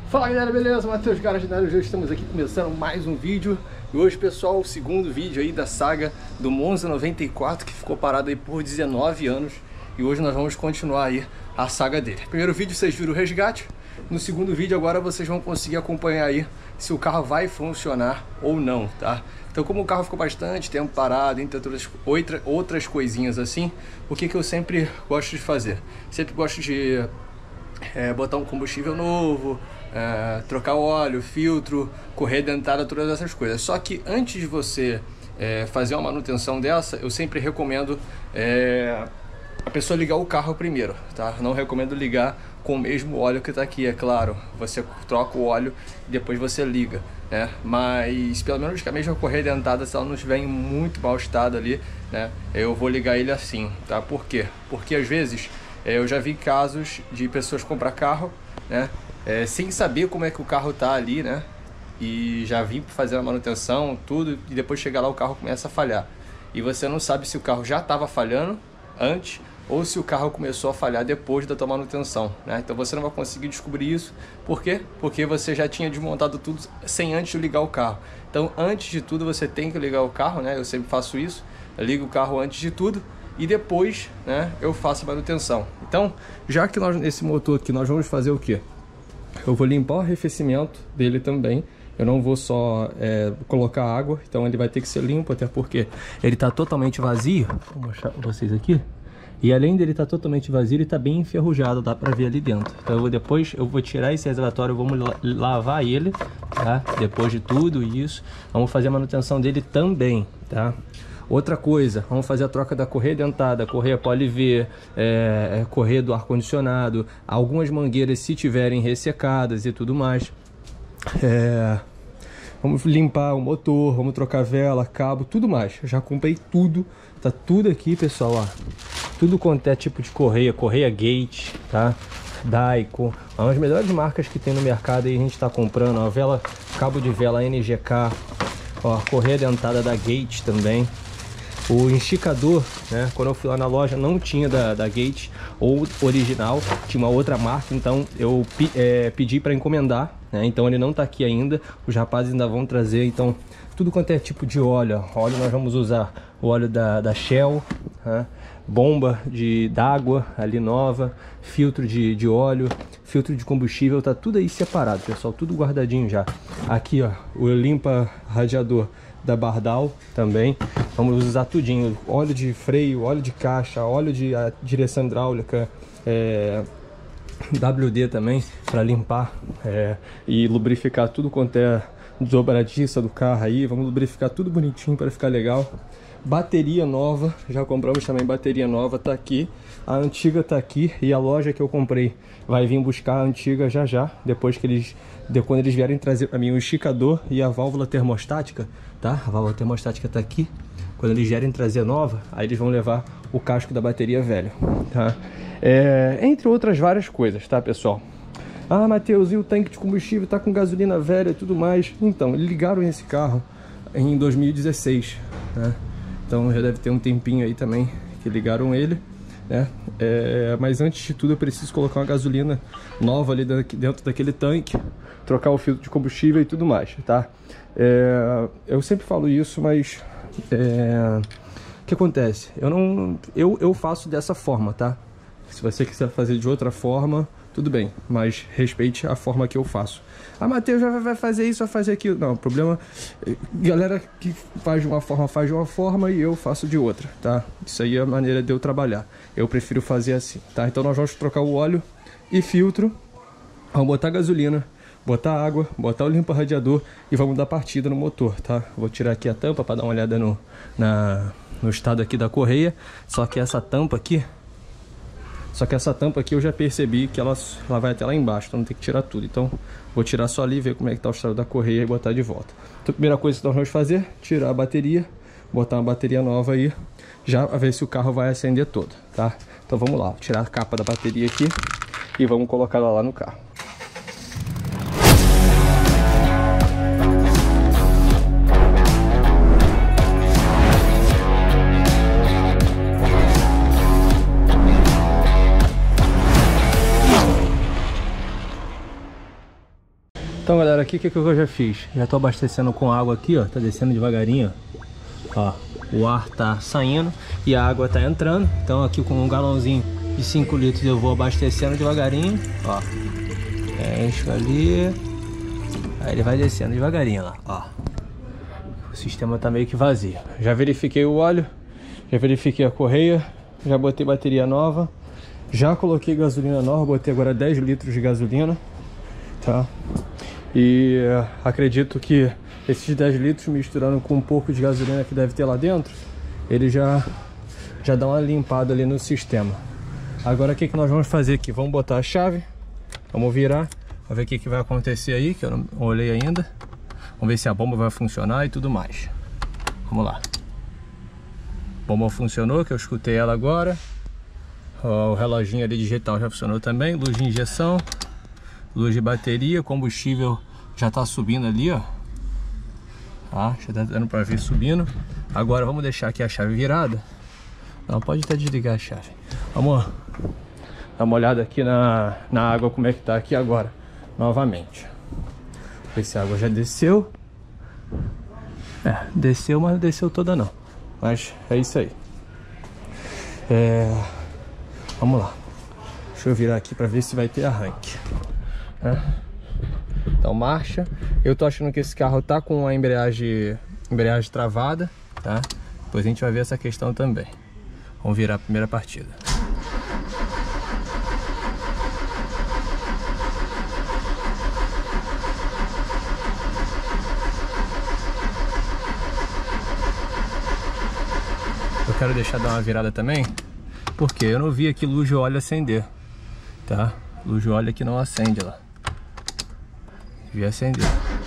Fala galera, beleza? Matheus Garajinari, hoje estamos aqui começando mais um vídeo. E hoje, pessoal, o segundo vídeo aí da saga do Monza 94, que ficou parado aí por 19 anos. E hoje nós vamos continuar aí a saga dele. Primeiro vídeo vocês viram o resgate. No segundo vídeo agora vocês vão conseguir acompanhar aí se o carro vai funcionar ou não, tá? Então, como o carro ficou bastante tempo parado, entre outras coisinhas assim, o que eu sempre gosto de fazer? Sempre gosto de botar um combustível novo, trocar óleo, filtro, correia dentada, todas essas coisas. Só que antes de você fazer uma manutenção dessa, eu sempre recomendo a pessoa ligar o carro primeiro, tá? Não recomendo ligar com o mesmo óleo que está aqui, é claro. Você troca o óleo e depois você liga, né? Mas pelo menos que a mesma correia dentada, se ela não estiver em muito mau estado ali, né, eu vou ligar ele assim, tá? Por quê? Porque às vezes eu já vi casos de pessoas comprar carro, né, sem saber como é que o carro tá ali, né? E já vim fazer a manutenção, tudo, e depois chegar lá o carro começa a falhar. E você não sabe se o carro já estava falhando antes ou se o carro começou a falhar depois da tua manutenção, né? Então você não vai conseguir descobrir isso. Por quê? Porque você já tinha desmontado tudo sem antes ligar o carro. Então, antes de tudo, você tem que ligar o carro, né? Eu sempre faço isso. Eu ligo o carro antes de tudo e depois, né, eu faço a manutenção. Então, já que nesse motor aqui nós vamos fazer o quê? Eu vou limpar o arrefecimento dele também. Eu não vou só colocar água, então ele vai ter que ser limpo, até porque ele está totalmente vazio. Vou mostrar para vocês aqui. E além dele estar totalmente vazio, ele está bem enferrujado, dá para ver ali dentro. Então depois eu vou tirar esse reservatório, vamos lavar ele, tá? Depois de tudo isso, vamos fazer a manutenção dele também, tá? Outra coisa, vamos fazer a troca da correia dentada, correia Poli-V, correia do ar-condicionado, algumas mangueiras se tiverem ressecadas e tudo mais. Vamos limpar o motor, vamos trocar vela, cabo, tudo mais. Eu já comprei tudo, tá tudo aqui, pessoal, ó. Tudo quanto é tipo de correia, correia Gate, tá? Daico, uma das melhores marcas que tem no mercado aí a gente tá comprando, ó, vela, cabo de vela NGK, ó, correia dentada da Gate também. O esticador, né, quando eu fui lá na loja não tinha da Gate ou original, tinha uma outra marca, então eu pedi para encomendar, né, então ele não tá aqui ainda, os rapazes ainda vão trazer. Então tudo quanto é tipo de óleo, óleo nós vamos usar o óleo da Shell, né, bomba d'água ali nova, filtro de óleo, filtro de combustível, tá tudo aí separado, pessoal, tudo guardadinho já. Aqui, ó, o limpa radiador da Bardal também, vamos usar tudinho, óleo de freio, óleo de caixa, óleo de direção hidráulica, WD também para limpar e lubrificar tudo quanto é dobradiça do carro aí. Vamos lubrificar tudo bonitinho para ficar legal. Bateria nova, já compramos também bateria nova, tá aqui. A antiga tá aqui e a loja que eu comprei vai vir buscar a antiga já, depois que quando eles vierem trazer para mim o esticador e a válvula termostática, tá? A válvula termostática tá aqui. Quando eles vierem trazer nova, aí eles vão levar o casco da bateria velho, tá? Entre outras várias coisas, tá, pessoal? Ah, Matheus, e o tanque de combustível tá com gasolina velha e tudo mais. Então, eles ligaram esse carro em 2016, né? Então já deve ter um tempinho aí também que ligaram ele, né? Mas antes de tudo eu preciso colocar uma gasolina nova ali dentro daquele tanque, trocar o filtro de combustível e tudo mais, tá? Eu sempre falo isso, mas o que acontece? Eu faço dessa forma, tá? Se você quiser fazer de outra forma, tudo bem, mas respeite a forma que eu faço. Ah, Matheus já vai fazer isso, vai fazer aquilo. Não, o problema, galera que faz de uma forma e eu faço de outra, tá? Isso aí é a maneira de eu trabalhar. Eu prefiro fazer assim, tá? Então nós vamos trocar o óleo e filtro, vamos botar gasolina, botar água, botar o limpa radiador e vamos dar partida no motor, tá? Vou tirar aqui a tampa para dar uma olhada no estado aqui da correia. Só que essa tampa aqui eu já percebi que ela vai até lá embaixo, então não tem que tirar tudo. Então vou tirar só ali, ver como é que tá o estado da correia e botar de volta. Então a primeira coisa que nós vamos fazer, tirar a bateria, botar uma bateria nova aí, já ver se o carro vai acender todo, tá? Então vamos lá, tirar a capa da bateria aqui e vamos colocar ela lá no carro. Então galera, aqui o que eu já fiz? Já tô abastecendo com água aqui, ó. Tá descendo devagarinho, ó. O ar tá saindo e a água tá entrando. Então aqui com um galãozinho de 5 litros eu vou abastecendo devagarinho, ó. Encho ali. Aí ele vai descendo devagarinho lá, ó. O sistema tá meio que vazio. Já verifiquei o óleo, já verifiquei a correia, já botei bateria nova, já coloquei gasolina nova, botei agora 10 litros de gasolina, tá? E acredito que esses 10 litros misturando com um pouco de gasolina que deve ter lá dentro, ele já dá uma limpada ali no sistema. Agora o que nós vamos fazer aqui? Vamos botar a chave, vamos virar, vamos ver o que vai acontecer aí, que eu não olhei ainda. Vamos ver se a bomba vai funcionar e tudo mais. Vamos lá. A bomba funcionou, que eu escutei ela agora. O reloginho ali digital já funcionou também. Luz de injeção, luz de bateria, combustível já tá subindo ali, ó. Tá, já tá dando pra ver subindo. Agora vamos deixar aqui a chave virada. Não, pode até desligar a chave. Vamos dar uma olhada aqui na água, como é que tá aqui agora, novamente. Ver se a água já desceu. Desceu, mas não desceu toda não. Mas é isso aí. Vamos lá. Deixa eu virar aqui pra ver se vai ter arranque. Então marcha. Eu tô achando que esse carro tá com a embreagem travada, tá? Depois a gente vai ver essa questão também. Vamos virar a primeira partida. Eu quero deixar dar uma virada também, porque eu não vi aqui luz de óleo acender, tá? Luz de óleo aqui não acende lá. Devia acender.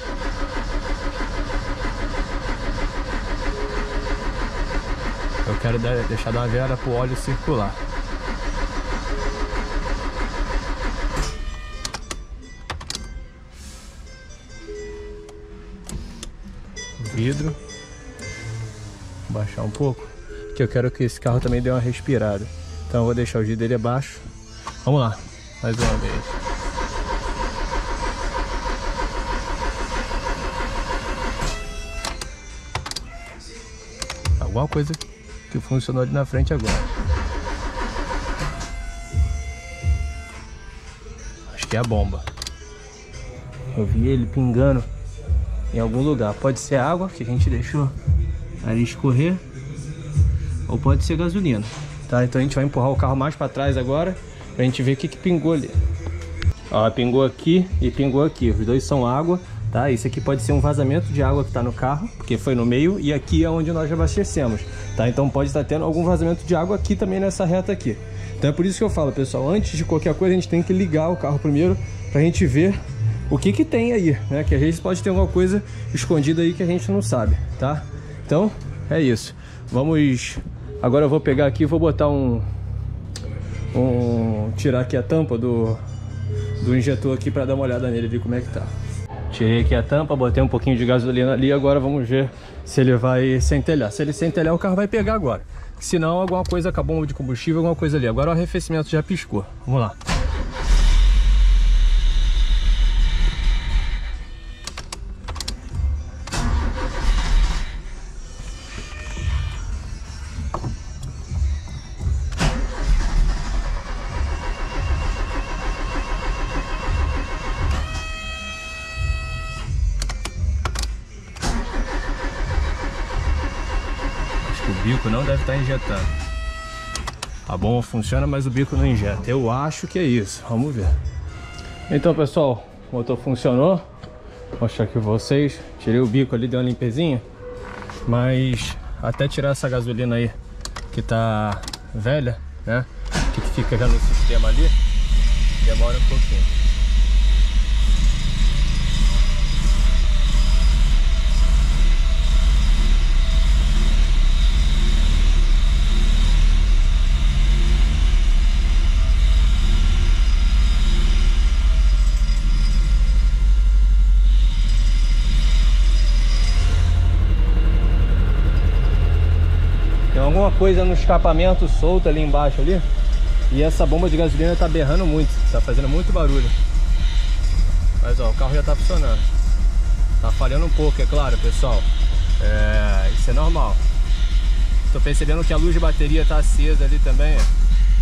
Eu quero deixar dar uma virada pro óleo circular. Vidro. Vou baixar um pouco, que eu quero que esse carro também dê uma respirada. Então eu vou deixar o giro dele abaixo. Vamos lá, mais uma vez. Alguma coisa que funcionou ali na frente agora. Acho que é a bomba. Eu vi ele pingando em algum lugar. Pode ser água que a gente deixou ali escorrer, ou pode ser gasolina, tá? Então a gente vai empurrar o carro mais para trás agora pra gente ver o que pingou ali. Ó, pingou aqui e pingou aqui. Os dois são água, tá? Isso aqui pode ser um vazamento de água que tá no carro, porque foi no meio, e aqui é onde nós abastecemos, tá? Então pode estar tendo algum vazamento de água aqui também nessa reta aqui. Então é por isso que eu falo, pessoal, antes de qualquer coisa a gente tem que ligar o carro primeiro pra gente ver o que tem aí, né? Que às vezes pode ter alguma coisa escondida aí que a gente não sabe, tá? Então é isso. Vamos. Agora eu vou pegar aqui e vou botar tirar aqui a tampa do injetor aqui para dar uma olhada nele, ver como é que tá. Tirei aqui a tampa, botei um pouquinho de gasolina ali. Agora vamos ver se ele vai centelhar. Se ele centelhar, o carro vai pegar agora. Se não, alguma coisa acabou de combustível, alguma coisa ali. Agora o arrefecimento já piscou. Vamos lá. O bico não deve estar injetando. A bomba funciona, mas o bico não injeta. Eu acho que é isso. Vamos ver. Então, pessoal, o motor funcionou. Vou mostrar aqui pra vocês. Tirei o bico ali, dei uma limpezinha. Mas até tirar essa gasolina aí que tá velha, né? Que fica já no sistema ali, demora um pouquinho. Alguma coisa no escapamento solto ali embaixo ali, e essa bomba de gasolina tá berrando muito, tá fazendo muito barulho. Mas ó, o carro já tá funcionando. Tá falhando um pouco, é claro, pessoal. Isso é normal. Tô percebendo que a luz de bateria tá acesa ali também, ó.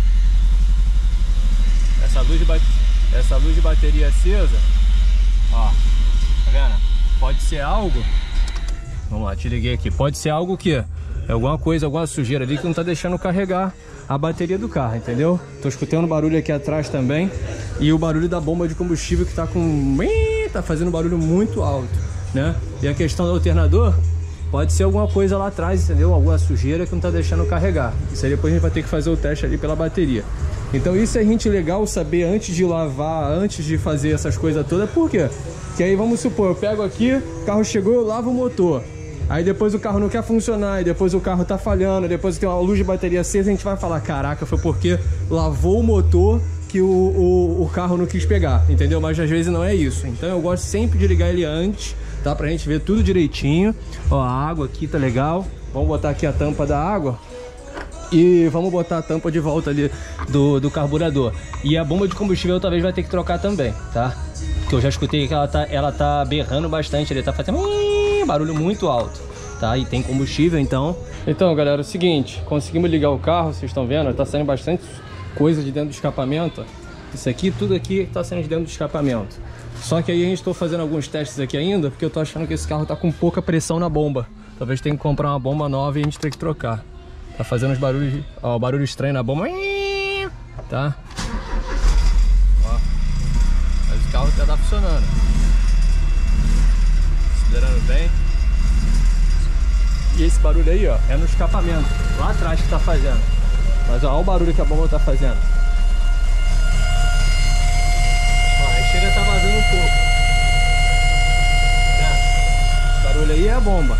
Essa luz de bateria acesa, ó, tá vendo? Pode ser algo. Vamos lá, te liguei aqui. Pode ser algo que é alguma coisa, alguma sujeira ali que não tá deixando carregar a bateria do carro, entendeu? Tô escutando barulho aqui atrás também. E o barulho da bomba de combustível que tá com... tá fazendo barulho muito alto, né? E a questão do alternador pode ser alguma coisa lá atrás, entendeu? Alguma sujeira que não tá deixando carregar. Isso aí depois a gente vai ter que fazer o teste ali pela bateria. Então isso é gente legal saber antes de lavar, antes de fazer essas coisas todas. Por quê? Que aí vamos supor, eu pego aqui, o carro chegou, eu lavo o motor. Aí depois o carro não quer funcionar, e depois o carro tá falhando, depois tem uma luz de bateria acesa, a gente vai falar, caraca, foi porque lavou o motor que o carro não quis pegar, entendeu? Mas às vezes não é isso. Então eu gosto sempre de ligar ele antes, tá? Pra gente ver tudo direitinho. Ó, a água aqui tá legal. Vamos botar aqui a tampa da água. E vamos botar a tampa de volta ali do carburador. E a bomba de combustível talvez vai ter que trocar também, tá? Porque eu já escutei que ela tá berrando bastante. Ele tá fazendo barulho muito alto, tá? E tem combustível, então... Então, galera, é o seguinte. Conseguimos ligar o carro, vocês estão vendo? Tá saindo bastante coisa de dentro do escapamento. Isso aqui, tudo aqui tá saindo de dentro do escapamento. Só que aí a gente tá fazendo alguns testes aqui ainda, porque eu tô achando que esse carro tá com pouca pressão na bomba. Talvez tenha que comprar uma bomba nova e a gente tenha que trocar. Tá fazendo os barulhos, ó, barulho estranho na bomba, tá? Ó, mas o carro já tá funcionando. Acelerando bem. E esse barulho aí, ó, é no escapamento, lá atrás que tá fazendo. Mas ó, olha o barulho que a bomba tá fazendo. Ó, aí chega a tá vazando um pouco. Esse barulho aí é a bomba.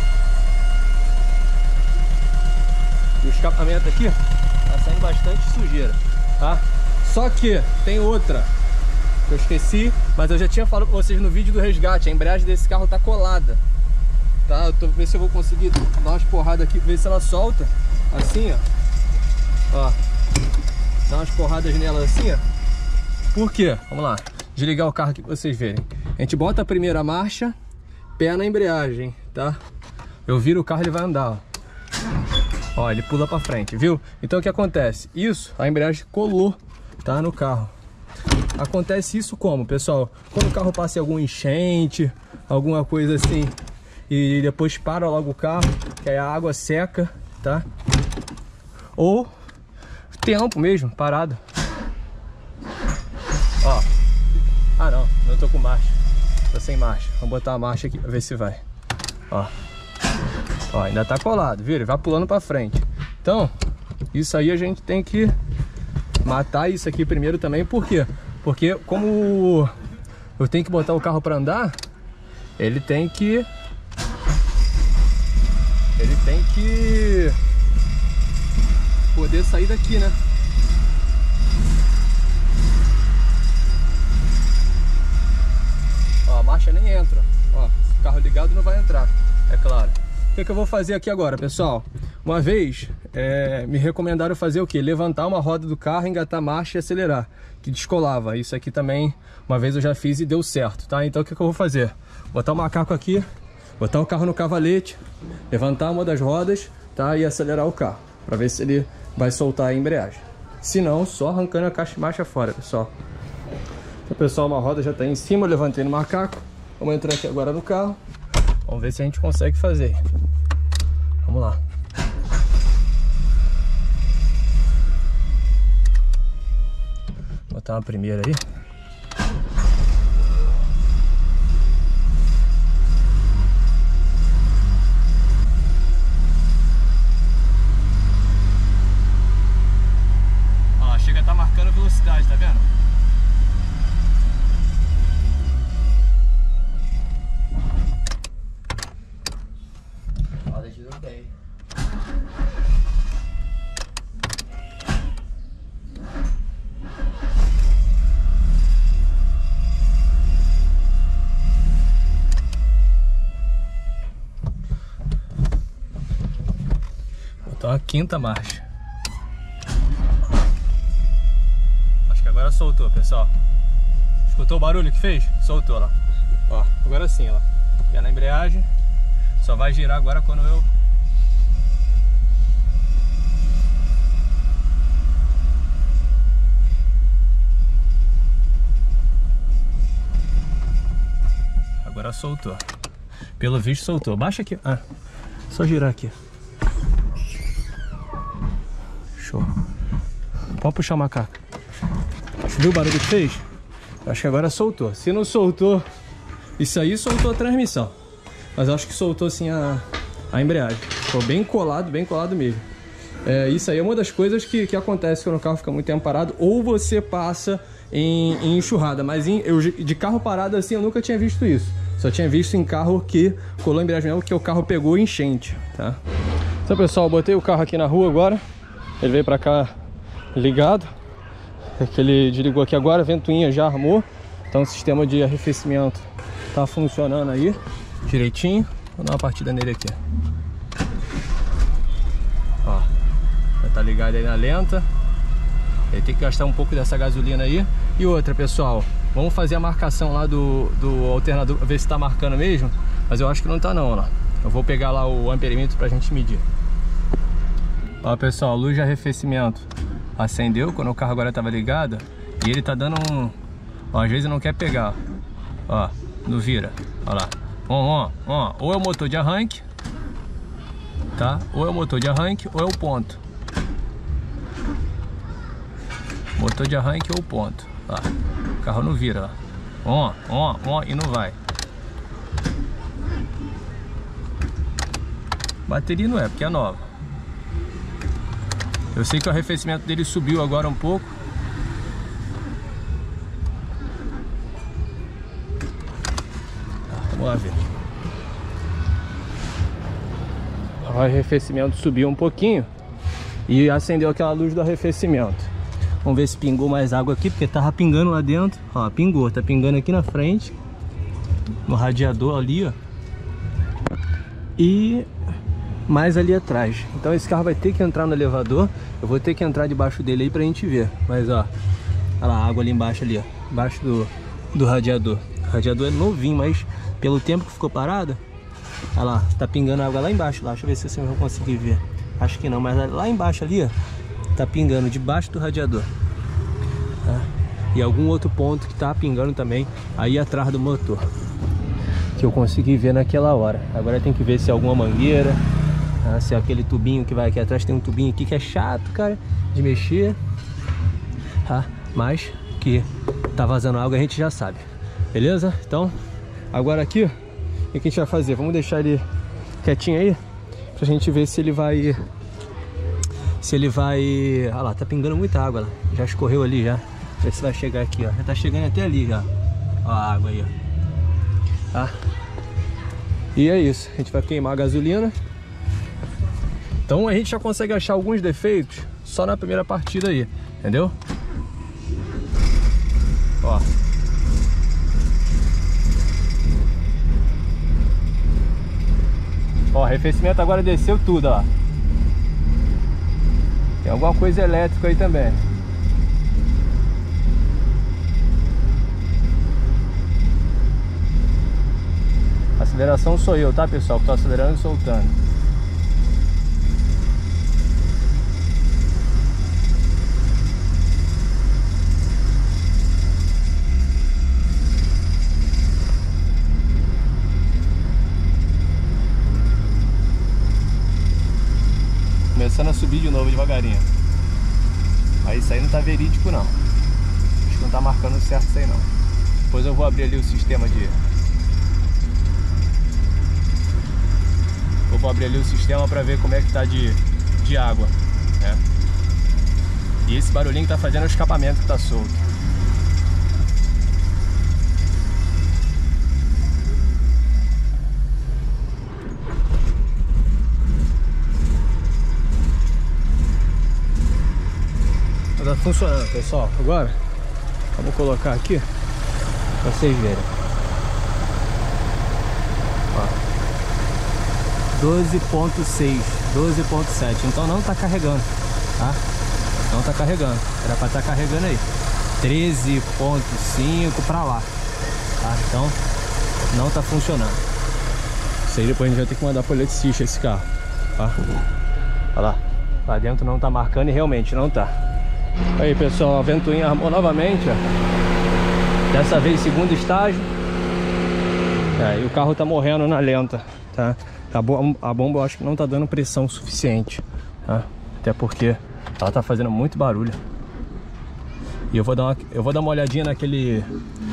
E o escapamento aqui tá saindo bastante sujeira, tá? Só que tem outra que eu esqueci, mas eu já tinha falado pra vocês no vídeo do resgate. A embreagem desse carro tá colada, tá? Eu tô vendo se eu vou conseguir dar umas porradas aqui, ver se ela solta. Assim, ó. Dá umas porradas nela assim, ó. Por quê? Vamos lá. Desligar o carro aqui pra vocês verem. A gente bota a primeira marcha, pé na embreagem, tá? Eu viro o carro, ele vai andar, ó. Ó, ele pula pra frente, viu? Então o que acontece? Isso, a embreagem colou, tá? No carro. Acontece isso como, pessoal? Quando o carro passa em algum enchente, alguma coisa assim, e depois para logo o carro, que aí a água seca, tá? Ou tempo mesmo, parado. Ó. Ah não, não tô com marcha. Tô sem marcha. Vamos botar a marcha aqui pra ver se vai. Ó. Ó, ainda tá colado, viu? Ele vai pulando pra frente. Então, isso aí a gente tem que matar isso aqui primeiro também. Por quê? Porque como eu tenho que botar o carro pra andar, ele tem que poder sair daqui, né? Ó, a marcha nem entra. Ó, o carro ligado não vai entrar, é claro. O que eu vou fazer aqui agora, pessoal? Uma vez me recomendaram fazer o que? Levantar uma roda do carro, engatar a marcha e acelerar, que descolava. Isso aqui também, uma vez eu já fiz e deu certo, tá? Então o que eu vou fazer? Botar o macaco aqui, botar o carro no cavalete, levantar uma das rodas, tá? E acelerar o carro, para ver se ele vai soltar a embreagem. Se não, só arrancando a caixa de marcha fora, pessoal. Então, pessoal, uma roda já tá em cima, eu levantei no macaco. Vamos entrar aqui agora no carro. Vamos ver se a gente consegue fazer. Vamos lá. Vou botar uma primeira aí. Ó, chega a tá marcando velocidade, tá vendo? Então a quinta marcha. Acho que agora soltou, pessoal. Escutou o barulho que fez? Soltou lá. Ó, agora sim, ó. Pé na embreagem. Só vai girar agora quando eu... Agora soltou. Pelo visto soltou. Baixa aqui. Ah, só girar aqui. Show. Pode puxar o macaco. Viu o barulho que fez? Acho que agora soltou. Se não soltou isso aí, soltou a transmissão. Mas eu acho que soltou sim a embreagem. Ficou bem colado mesmo. Isso aí é uma das coisas que acontece quando o carro fica muito tempo parado. Ou você passa em enxurrada. Mas de carro parado assim eu nunca tinha visto isso. Só tinha visto em carro que colou a embreagem mesmo, porque o carro pegou enchente, tá? Então pessoal, eu botei o carro aqui na rua agora. Ele veio pra cá ligado. Que ele desligou aqui agora, a ventoinha já armou. Então o sistema de arrefecimento tá funcionando aí direitinho. Vou dar uma partida nele aqui. Ó, já tá ligado aí na lenta. Ele tem que gastar um pouco dessa gasolina aí. E outra, pessoal, vamos fazer a marcação lá do alternador, ver se tá marcando mesmo. Mas eu acho que não tá não, ó. Eu vou pegar lá o amperímetro pra gente medir. Ó pessoal, luz de arrefecimento acendeu quando o carro agora estava ligado. E ele tá dando um... Ó, às vezes não quer pegar. Ó, não vira. Ó lá. Ó. Ou é o motor de arranque, tá? Ou é o motor de arranque ou é o ponto. Motor de arranque ou ponto. Ó, o carro não vira. Ó, e não vai. Bateria não é, porque é nova. Eu sei que o arrefecimento dele subiu agora um pouco. Vamos lá ver. O arrefecimento subiu um pouquinho e acendeu aquela luz do arrefecimento. Vamos ver se pingou mais água aqui, porque tava pingando lá dentro. Ó, pingou, tá pingando aqui na frente, no radiador ali, ó. E mais ali atrás. Então esse carro vai ter que entrar no elevador. Eu vou ter que entrar debaixo dele aí pra gente ver. Mas ó, olha lá a água ali embaixo ali, ó. Embaixo do radiador. O radiador é novinho, mas pelo tempo que ficou parado, olha lá, tá pingando água lá embaixo. Lá. Deixa eu ver se vocês vão conseguir ver. Acho que não, mas lá embaixo ali, ó, tá pingando debaixo do radiador, tá? E algum outro ponto que tá pingando também aí atrás do motor, que eu consegui ver naquela hora. Agora tem que ver se é alguma mangueira, tá? Se é aquele tubinho que vai aqui atrás. Tem um tubinho aqui que é chato, cara, de mexer, tá? Mas que tá vazando água a gente já sabe, beleza? Então agora aqui, o que a gente vai fazer? Vamos deixar ele quietinho aí pra gente ver se ele vai... Olha lá, tá pingando muita água lá. Já escorreu ali já. Ver se vai chegar aqui, ó. Já tá chegando até ali já. Ó a água aí, ó. Tá? E é isso. A gente vai queimar a gasolina. Então a gente já consegue achar alguns defeitos só na primeira partida aí. Entendeu? Ó. Ó, o arrefecimento agora desceu tudo, ó. Tem alguma coisa elétrica aí também. A aceleração sou eu, tá pessoal? Que tô acelerando e soltando. Começando a subir de novo devagarinho. Aí isso aí não tá verídico não. Acho que não tá marcando certo isso aí não. Depois eu vou abrir ali o sistema de... Eu vou abrir ali o sistema pra ver como é que tá de água, né? E esse barulhinho que tá fazendo é o escapamento que tá solto. Tá funcionando, pessoal. Agora vamos colocar aqui pra vocês verem. Ó, 12.6, 12.7. Então não tá carregando, tá? Não tá carregando. Era pra estar carregando aí. 13.5 pra lá, tá? Então não tá funcionando. Isso aí depois a gente vai ter que mandar pro eletricista esse carro, tá? Olha lá, lá dentro não tá marcando e realmente não tá. Aí pessoal, a ventoinha armou novamente, ó. Dessa vez segundo estágio. E o carro tá morrendo na lenta, tá? A bomba eu acho que não tá dando pressão suficiente, tá? Até porque ela tá fazendo muito barulho. E eu vou dar uma olhadinha naquele...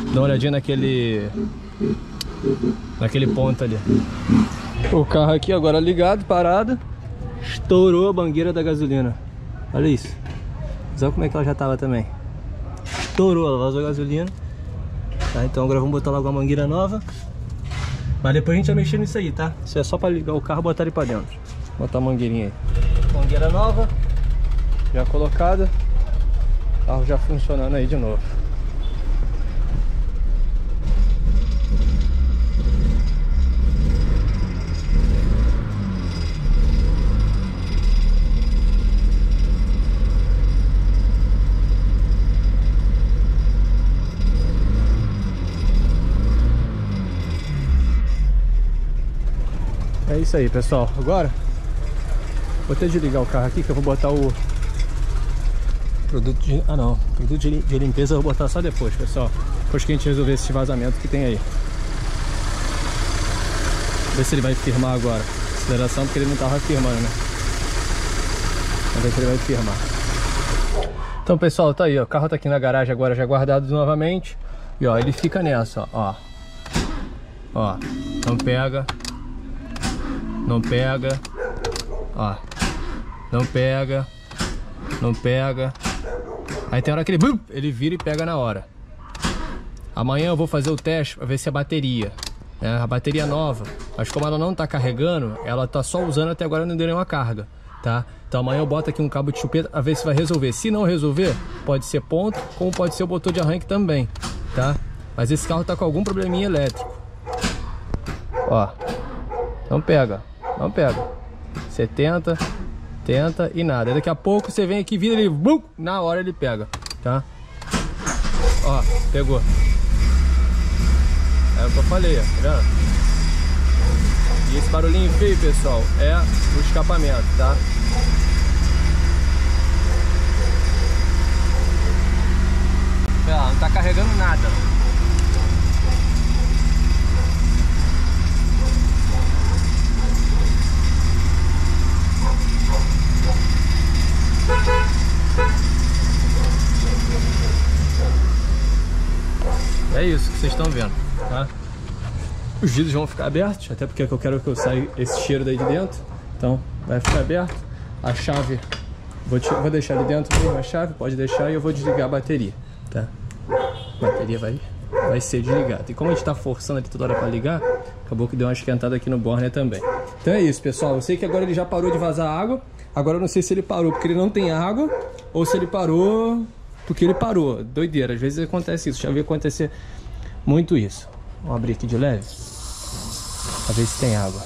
naquele ponto ali. O carro aqui agora ligado, parado. Estourou a mangueira da gasolina. Olha isso. Olha como é que ela já tava também. Estourou, ela vazou a gasolina. Tá, então agora vamos botar logo uma mangueira nova. Mas depois a gente vai mexer nisso aí, tá? Isso é só para ligar o carro e botar ele para dentro. Botar a mangueirinha aí. Mangueira nova, já colocada. O carro já funcionando aí de novo. É isso aí, pessoal. Agora vou ter de ligar o carro aqui, que eu vou botar o produto de... produto de limpeza eu vou botar só depois, pessoal. Depois que a gente resolver esse vazamento que tem aí. Ver se ele vai firmar agora. Aceleração, porque ele não tava firmando, né? Vamos ver se ele vai firmar. Então, pessoal, tá aí, ó. O carro tá aqui na garagem agora, já guardado novamente. E ó, ele fica nessa, ó. Ó, não pega. Não pega, ó, não pega, não pega. Aí tem hora que ele vira e pega na hora. Amanhã eu vou fazer o teste para ver se a bateria, né? A bateria nova, mas como ela não tá carregando, ela tá só usando até agora, não deu nenhuma carga, tá? Então amanhã eu boto aqui um cabo de chupeta a ver se vai resolver. Se não resolver, pode ser ponto, como pode ser o motor de arranque também, tá? Mas esse carro tá com algum probleminha elétrico. Ó, não pega. Não pega. 70, tenta e nada. Daqui a pouco você vem aqui, vira ele, na hora ele pega, tá? Ó, pegou. É o que eu falei, ó, tá vendo? E esse barulhinho feio, pessoal, é o escapamento, tá? Não tá carregando nada. É isso que vocês estão vendo, tá? Os vidros vão ficar abertos, até porque eu quero que eu saia esse cheiro daí de dentro. Então vai ficar aberto. A chave, vou deixar ali dentro mesmo a chave, pode deixar, e eu vou desligar a bateria, tá? A bateria vai ser desligada. E como a gente tá forçando ali toda hora para ligar, acabou que deu uma esquentada aqui no borne também. Então é isso, pessoal. Eu sei que agora ele já parou de vazar água. Agora eu não sei se ele parou porque ele não tem água ou se ele parou porque ele parou. Doideira, às vezes acontece isso. Já vi acontecer muito isso. Vamos abrir aqui de leve pra ver se tem água.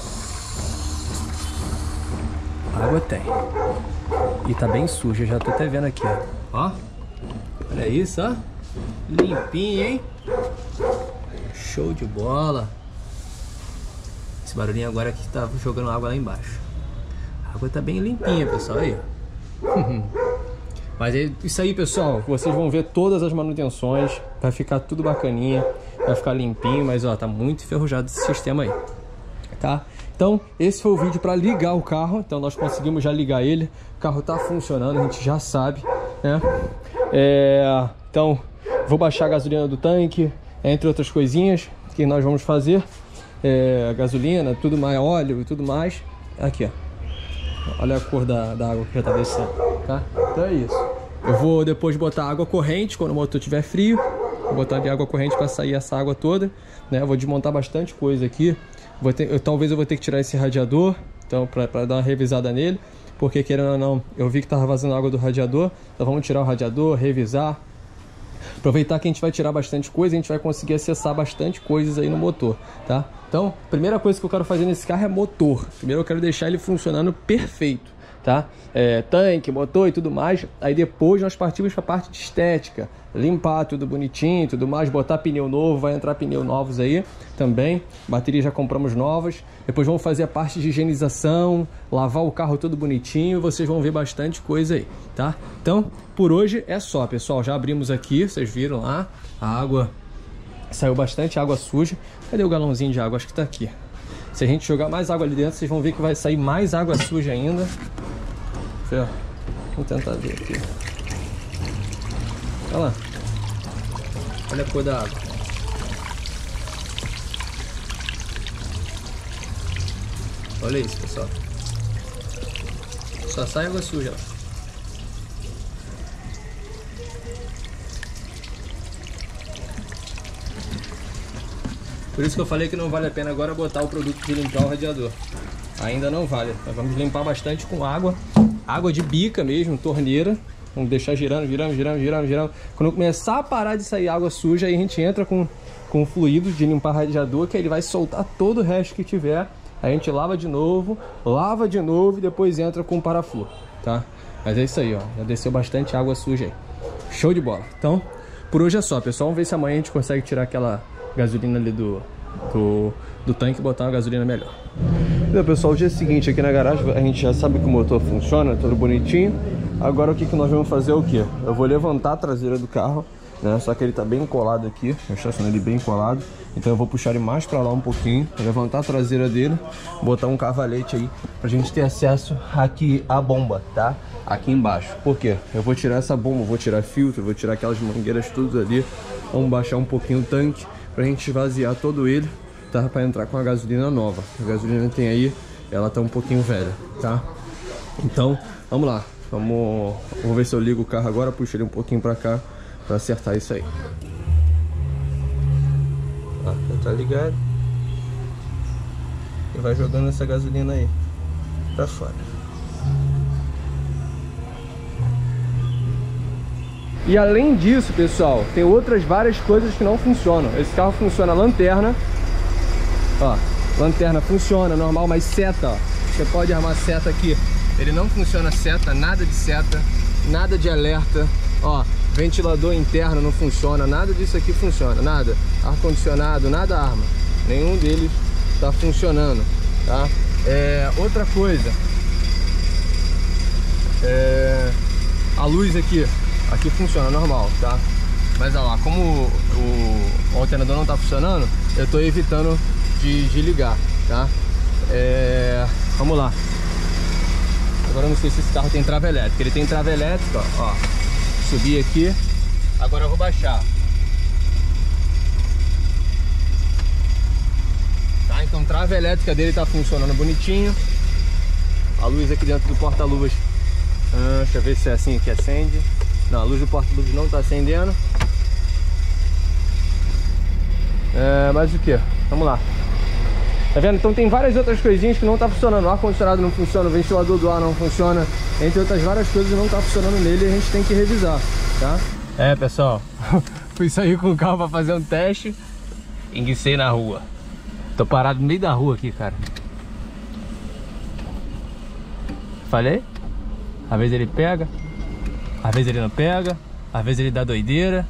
Água tem. E tá bem suja, já tô até vendo aqui, ó. Olha isso, ó. Limpinho, hein? Show de bola. Esse barulhinho agora que tá jogando água lá embaixo. A água tá bem limpinha, pessoal, aí, ó. Mas é isso aí, pessoal. Vocês vão ver todas as manutenções. Vai ficar tudo bacaninha. Vai ficar limpinho. Mas ó, tá muito enferrujado esse sistema aí, tá? Então esse foi o vídeo para ligar o carro. Então nós conseguimos já ligar ele. O carro tá funcionando, a gente já sabe, né? Então vou baixar a gasolina do tanque, entre outras coisinhas que nós vamos fazer. Gasolina, tudo mais, óleo e tudo mais. Aqui, ó. Olha a cor da água que já tá descendo, tá? Então é isso. Eu vou depois botar água corrente quando o motor estiver frio. Vou botar ali água corrente para sair essa água toda, né? Eu vou desmontar bastante coisa aqui. Talvez eu vou ter que tirar esse radiador, então para dar uma revisada nele, porque querendo ou não, eu vi que tava vazando água do radiador. Então vamos tirar o radiador, revisar. Aproveitar que a gente vai tirar bastante coisa, a gente vai conseguir acessar bastante coisas aí no motor, tá? Então, a primeira coisa que eu quero fazer nesse carro é motor. Primeiro eu quero deixar ele funcionando perfeito, tá? Tanque, motor e tudo mais. Aí depois nós partimos para a parte de estética, limpar tudo bonitinho, tudo mais, botar pneu novo, vai entrar pneus novos aí também. Bateria já compramos novas. Depois vamos fazer a parte de higienização, lavar o carro todo bonitinho. Vocês vão ver bastante coisa aí, tá? Então, por hoje é só, pessoal. Já abrimos aqui, vocês viram lá, a água, saiu bastante água suja. Cadê o galãozinho de água? Acho que tá aqui. Se a gente jogar mais água ali dentro, vocês vão ver que vai sair mais água suja ainda. Vamos tentar ver aqui. Olha lá. Olha a cor da água. Olha isso, pessoal. Só sai água suja lá. Por isso que eu falei que não vale a pena agora botar o produto de limpar o radiador. Ainda não vale. Nós vamos limpar bastante com água. Água de bica mesmo, torneira. Vamos deixar girando, girando, girando, girando, girando. Quando começar a parar de sair água suja, aí a gente entra com fluido de limpar radiador, que aí ele vai soltar todo o resto que tiver. A gente lava de novo e depois entra com paraflu, tá? Mas é isso aí, ó. Já desceu bastante água suja aí. Show de bola. Então, por hoje é só, pessoal. Vamos ver se amanhã a gente consegue tirar aquela gasolina ali do tanque e botar uma gasolina melhor. Então, pessoal, o dia seguinte aqui na garagem, a gente já sabe que o motor funciona, tudo bonitinho. Agora o que nós vamos fazer é o quê? Eu vou levantar a traseira do carro, né? Só que ele tá bem colado aqui, eu estacionei ele bem colado. Então eu vou puxar ele mais pra lá um pouquinho, levantar a traseira dele, botar um cavalete aí pra gente ter acesso aqui à bomba, tá? Aqui embaixo. Por quê? Eu vou tirar essa bomba, vou tirar filtro, vou tirar aquelas mangueiras tudo ali. Vamos baixar um pouquinho o tanque pra gente esvaziar todo ele, tá? Pra entrar com a gasolina nova. A gasolina tem aí, ela tá um pouquinho velha, tá? Então, vamos lá. Vou ver se eu ligo o carro agora, puxo ele um pouquinho pra cá pra acertar isso aí. Ó, já tá ligado. E vai jogando essa gasolina aí pra fora. E além disso, pessoal, tem outras várias coisas que não funcionam. Esse carro funciona a lanterna. Ó, lanterna funciona normal, mas seta, ó. Você pode armar seta aqui. Ele não funciona seta, nada de seta, nada de alerta. Ó, ventilador interno não funciona, nada disso aqui funciona, nada. Ar-condicionado, nada arma. Nenhum deles tá funcionando, tá? Outra coisa. A luz aqui funciona normal, tá? Mas olha lá, como o alternador não tá funcionando, eu tô evitando de ligar, tá? Vamos lá. Agora eu não sei se esse carro tem trava elétrica. Ele tem trava elétrica, ó. Subi aqui. Agora eu vou baixar. Tá, então trava elétrica dele tá funcionando bonitinho. A luz aqui dentro do porta-luvas. Deixa eu ver se é assim que acende. Não, a luz do porta-luvas não tá acendendo. Mas o que? Vamos lá. Tá vendo? Então tem várias outras coisinhas que não tá funcionando. O ar-condicionado não funciona, o ventilador do ar não funciona. Entre outras várias coisas não tá funcionando nele e a gente tem que revisar, tá? Pessoal, fui sair com o carro pra fazer um teste. Enguicei na rua. Tô parado no meio da rua aqui, cara. Falei? Às vezes ele pega, às vezes ele não pega, às vezes ele dá doideira.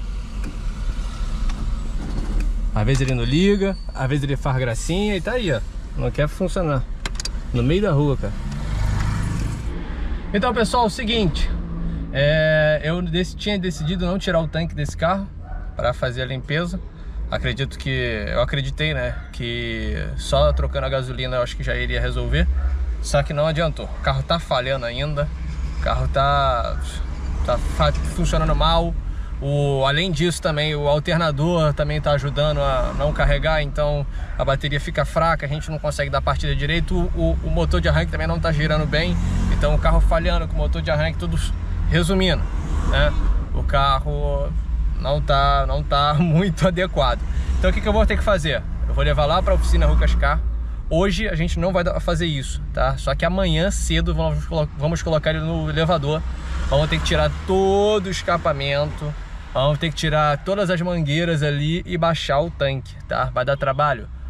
Às vezes ele não liga, às vezes ele faz gracinha e tá aí, ó. Não quer funcionar. No meio da rua, cara. Então, pessoal, é o seguinte. Eu tinha decidido não tirar o tanque desse carro para fazer a limpeza. Eu acreditei, né, que só trocando a gasolina eu acho que já iria resolver. Só que não adiantou. O carro tá falhando ainda. O carro tá funcionando mal. Além disso também o alternador também tá ajudando a não carregar, então a bateria fica fraca, a gente não consegue dar partida direito. O motor de arranque também não tá girando bem, então o carro falhando com o motor de arranque, tudo resumindo, né? O carro não tá muito adequado. Então o que eu vou ter que fazer? Eu vou levar lá para a oficina Rucascar. Hoje a gente não vai fazer isso, tá? Só que amanhã cedo vamos colocar ele no elevador. Vamos ter que tirar todo o escapamento, vamos ter que tirar todas as mangueiras ali e baixar o tanque, tá? Vai dar trabalho?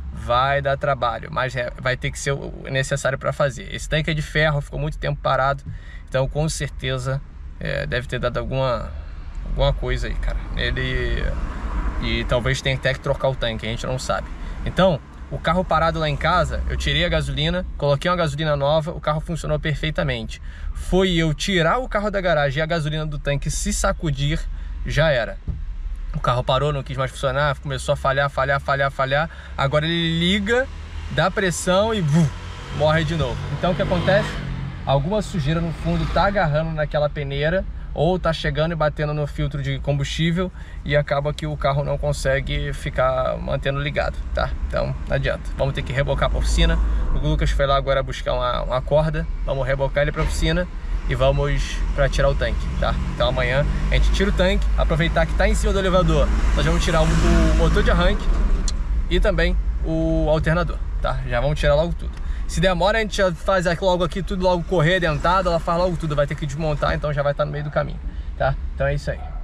vai dar trabalho, mas vai ter que ser o necessário para fazer. Esse tanque é de ferro, ficou muito tempo parado, então com certeza deve ter dado alguma coisa aí, cara. E talvez tenha até que trocar o tanque, a gente não sabe. Então, o carro parado lá em casa, eu tirei a gasolina, coloquei uma gasolina nova, o carro funcionou perfeitamente. Foi eu tirar o carro da garagem e a gasolina do tanque se sacudir, já era. O carro parou, não quis mais funcionar, começou a falhar. Agora ele liga, dá pressão e morre de novo. Então o que acontece? Alguma sujeira no fundo tá agarrando naquela peneira, ou tá chegando e batendo no filtro de combustível, e acaba que o carro não consegue ficar mantendo ligado, tá? Então não adianta, vamos ter que rebocar pra oficina. O Lucas foi lá agora buscar uma corda, vamos rebocar ele pra oficina e vamos para tirar o tanque, tá? Então amanhã a gente tira o tanque, aproveitar que tá em cima do elevador, nós vamos tirar o motor de arranque e também o alternador, tá? Já vamos tirar logo tudo. Se demora, a gente já faz logo aqui tudo logo correr, dentado, ela faz logo tudo, vai ter que desmontar, então já vai estar no meio do caminho, tá? Então é isso aí.